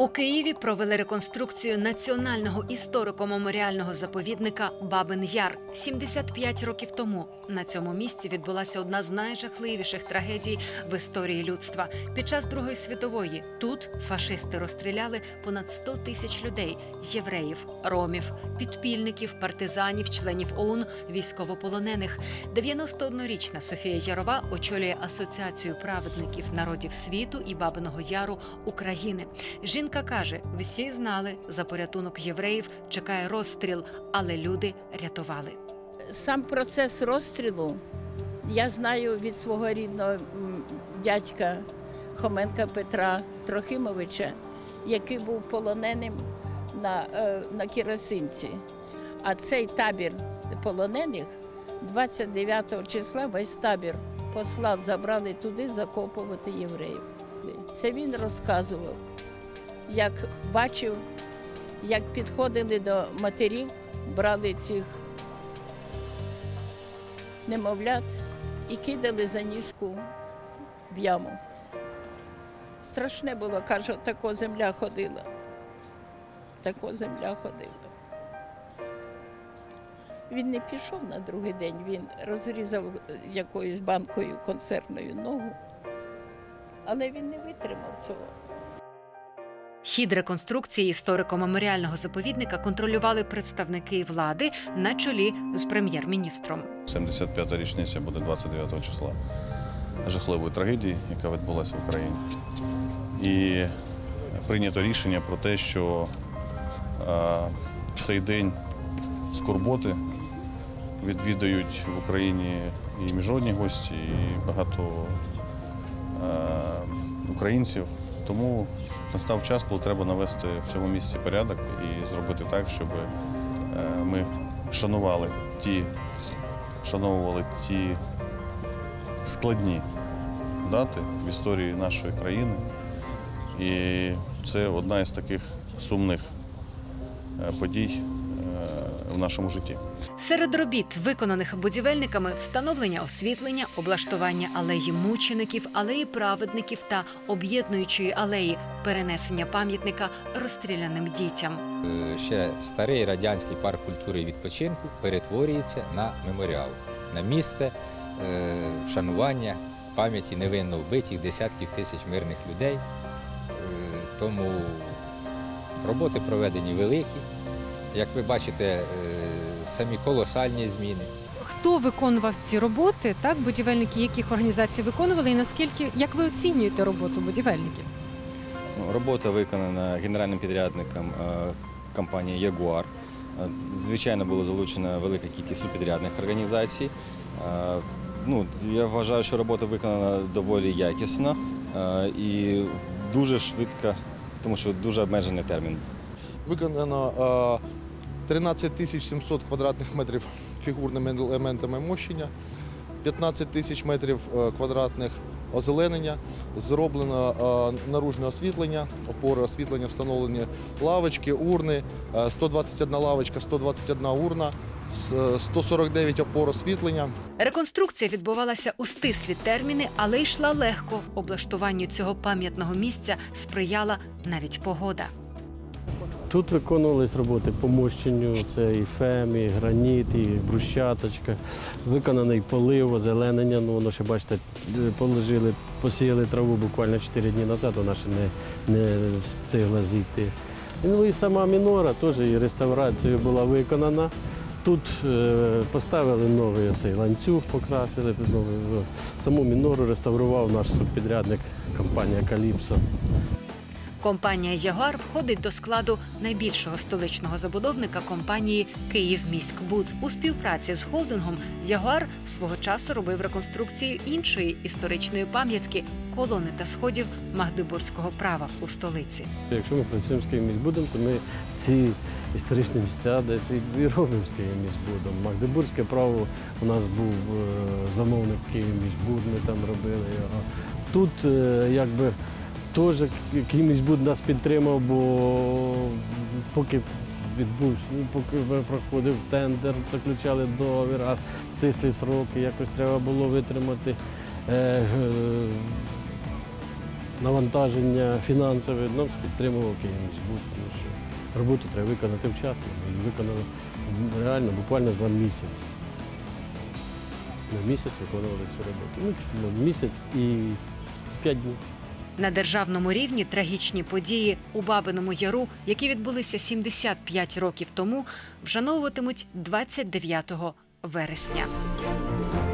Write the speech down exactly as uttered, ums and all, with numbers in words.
У Києві провели реконструкцію національного історико-меморіального заповідника Бабин Яр. сімдесят п'ять років тому на цьому місці відбулася одна з найжахливіших трагедій в історії людства. Під час Другої світової тут фашисти розстріляли понад сто тисяч людей – євреїв, ромів, підпільників, партизанів, членів ОУН, військовополонених. дев'яностооднорічна Софія Ярова очолює Асоціацію праведників народів світу і Бабиного Яру України. Жінка каже, всі знали, за порятунок євреїв чекає розстріл, але люди рятували. Сам процес розстрілу я знаю від свого рідного дядька Хоменка Петра Трохимовича, який був полоненим на, на Кіросинці. А цей табір полонених двадцять дев'ятого числа весь табір посла забрали туди закопувати євреїв. Це він розказував, як бачив, як підходили до матерів, брали цих немовлят і кидали за ніжку в яму. Страшне було, каже, тако земля ходила. Тако земля ходила. Він не пішов на другий день, він розрізав якоюсь банкою консервною ногу, але він не витримав цього. Хід реконструкції історико-меморіального заповідника контролювали представники влади на чолі з прем'єр-міністром. сімдесят п'ята річниця буде двадцять дев'ятого числа жахливої трагедії, яка відбулася в Україні. І прийнято рішення про те, що в цей день скорботи відвідають в Україні і міжнародні гості, і багато українців. Тому настав час, коли треба навести в цьому місці порядок і зробити так, щоб ми шанували ті, вшановували ті складні дати в історії нашої країни. І це одна із таких сумних подій в нашому житті. Серед робіт, виконаних будівельниками, встановлення освітлення, облаштування алеї мучеників, алеї праведників та об'єднуючої алеї, перенесення пам'ятника розстріляним дітям. Ще старий радянський парк культури і відпочинку перетворюється на меморіал, на місце вшанування пам'яті невинно вбитих десятків тисяч мирних людей. Тому роботи проведені великі. Як ви бачите, самі колосальні зміни. Хто виконував ці роботи, так, будівельники яких організацій виконували, і наскільки, як ви оцінюєте роботу будівельників? Робота виконана генеральним підрядником компанії «Ягуар». Звичайно, було залучено велика кількість субпідрядних організацій. Ну, я вважаю, що робота виконана доволі якісно і дуже швидко, тому що дуже обмежений термін. Виконано тринадцять тисяч сімсот квадратних метрів фігурними елементами мощення, п'ятнадцять тисяч метрів квадратних озеленення, зроблено наружне освітлення, опори освітлення, встановлені лавочки, урни, сто двадцять одна лавочка, сто двадцять одна урна, сто сорок дев'ять опор освітлення. Реконструкція відбувалася у стислі терміни, але йшла легко. Облаштуванню цього пам'ятного місця сприяла навіть погода. Тут виконувались роботи по мощенню, це і фем, і граніт, і брусчаточка, виконаний полив, озеленення, ну, воно ще, бачите, положили, посіяли траву буквально чотири дні назад, вона ще не, не встигла зійти. Ну і сама мінора теж і реставрацією була виконана. Тут е, поставили новий цей ланцюг, покрасили, новий, саму мінору реставрував наш субпідрядник, компанія «Каліпсо». Компанія «Ягуар» входить до складу найбільшого столичного забудовника компанії «Київміськбуд». У співпраці з холдингом «Ягуар» свого часу робив реконструкцію іншої історичної пам'ятки – колони та сходів Магдебурзького права у столиці. Якщо ми працюємо з «Київміськбудом», то ми ці історичні місця десь і робимо з «Київміськбудом». Магдебурзьке право у нас був замовник «Київміськбуд», ми там робили його. Тут якби теж Київміськбуд нас підтримав, бо поки відбувся, поки проходив тендер, заключали договір, а стислі сроки, якось треба було витримати навантаження фінансове, нас підтримував Київміськбуд, тому що роботу треба виконати вчасно. І виконали реально буквально за місяць. На місяць виконували цю роботу. Ну, місяць і п'ять днів. На державному рівні трагічні події у Бабиному Яру, які відбулися сімдесят п'ять років тому, вшановуватимуть двадцять дев'ятого вересня.